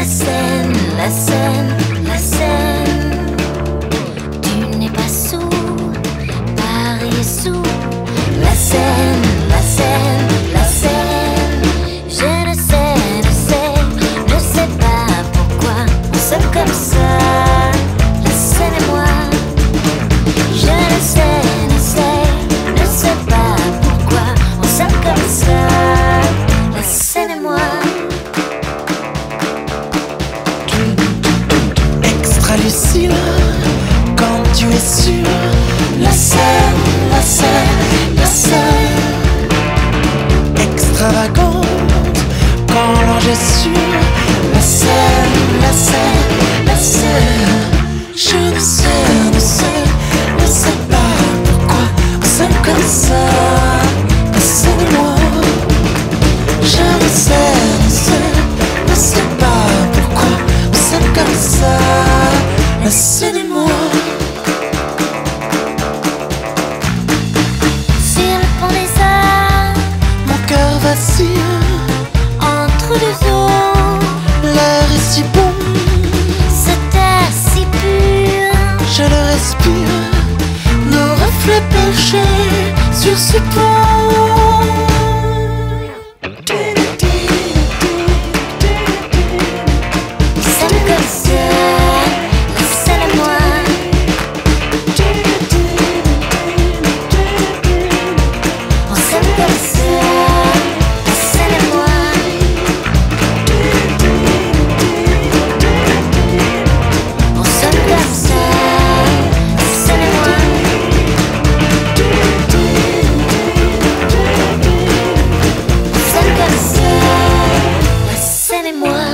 La Seine, la Seine, la Seine. Tu n'es pas sous, Paris est sous. La Seine, la Seine, la Seine. Je ne sais pas pourquoi on s'aime comme ça. La Seine et moi. Je ne sais pas pourquoi on s'aime comme ça. La Seine et moi. Extra lucide quand tu es sûr. La Seine, la Seine, la Seine. Extravagante quand l'ange est sûr. La Seine, la Seine, la Seine. Je ne sais pas pourquoi on s'aime comme ça. La Seine et moi. Je ne sais pas pourquoi on s'aime comme ça. La Seine et moi. Sur le pont des Arts, Mon cœur vacille entre deux eaux, l'air est si bon, cet air si pur. je le respire. Nos reflets penchés sur ce pont. On s'aime comme ça, la Seine et moi. On s'aime comme ça, la Seine et moi. On s'aime comme ça, la Seine et moi. On s'aime comme ça, la Seine et moi.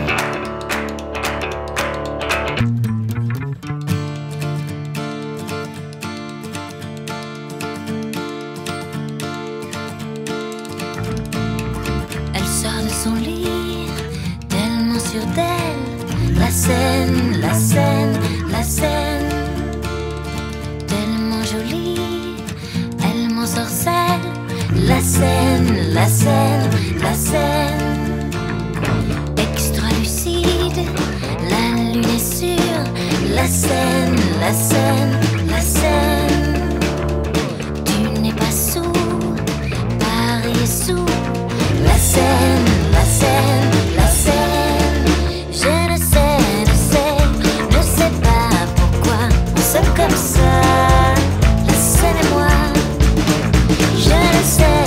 Elle sort de son lit, tellement sûre d'elle. La Seine, la Seine, la Seine. Tellement jolie, elle m'ensorcelle. La Seine, la Seine, la Seine. Extra lucide, la lune est sûre. La Seine, la Seine, la Seine. Tu n'es pas sous, Paris est sous. La Seine, la Seine, la Seine. Je ne sais pas pourquoi on s'aime comme ça. La Seine et moi. Je ne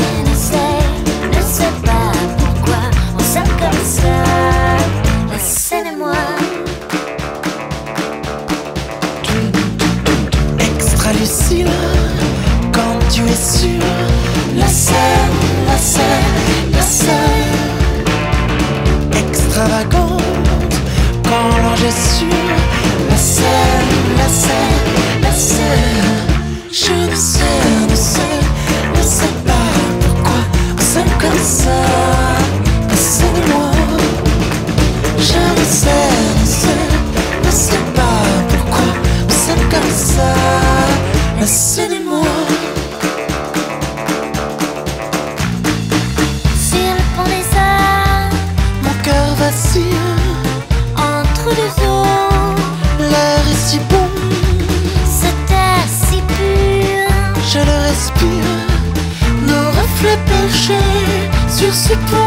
sais pas pourquoi on s'aime comme ça. La Seine et moi. Extra lucide quand tu es sûr. La Seine, la Seine, la Seine. Extravagante quand l'ange est sûr. La Seine, la Seine, la Seine. Je ne sais pas pourquoi on s'aime comme ça. La Seine et moi. Je ne sais pas pourquoi on s'aime comme ça. La Seine et moi. Sur le pont des Arts, Mon cœur vacille entre deux eaux, l'air est si bon, cet air si pur. je le respire. Nos reflets penchés sur ce pont.